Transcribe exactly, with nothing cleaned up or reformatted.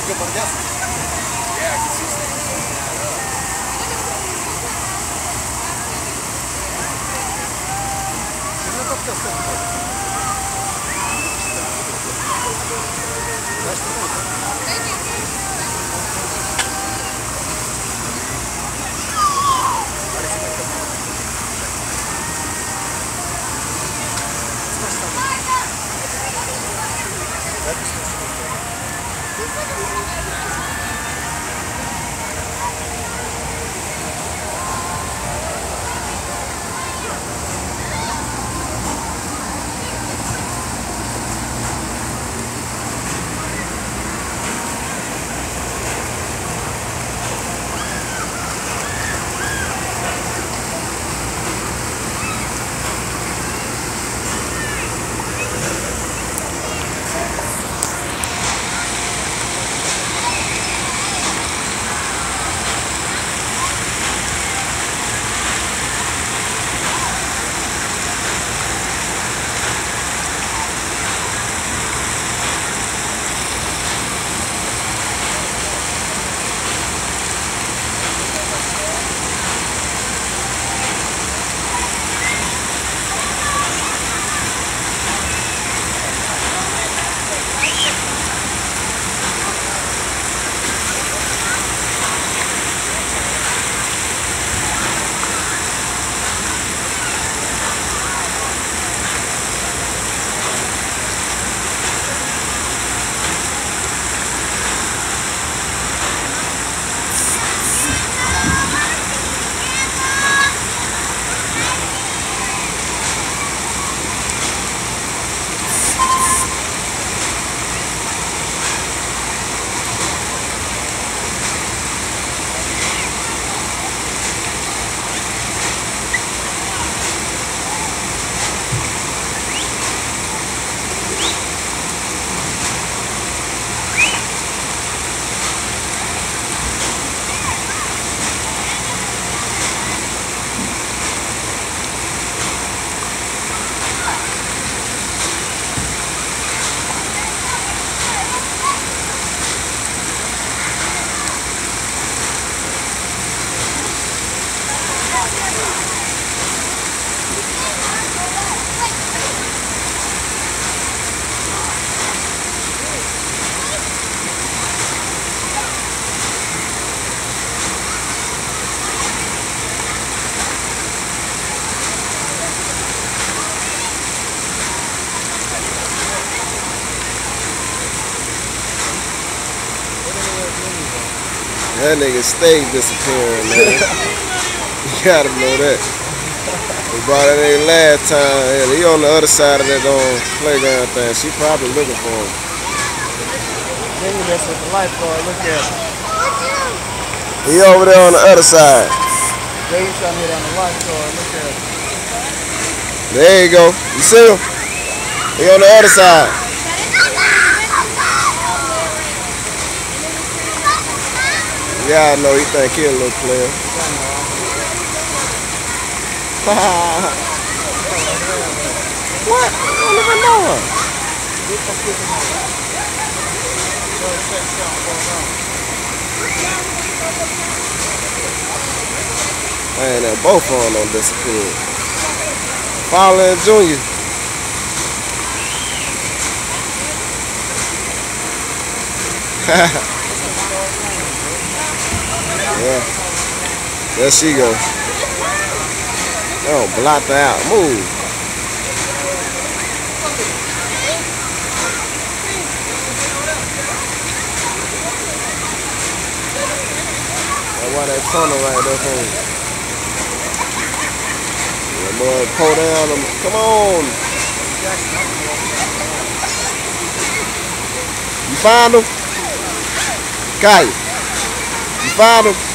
good for the gas. Yeah, consistent. That nigga stay disappearing, man. You gotta know that. We brought that nigga last time. Hell, he on the other side of that um, playground thing. She probably looking for him. Then you mess with the lifeguard. Look at him. He over there on the other side. Then you trying to hit on the lifeguard. Look at him. There you go. You see him? He on the other side. Yeah, I know he think he a little player. What? I don't even know her. Man, that both of them don't disappear. Fowler and Junior. Yeah, there she go. Oh, blot her out. Move. That's why that tunnel right there for me. That boy pull down them. Come on. You find him? Kiya. You find him?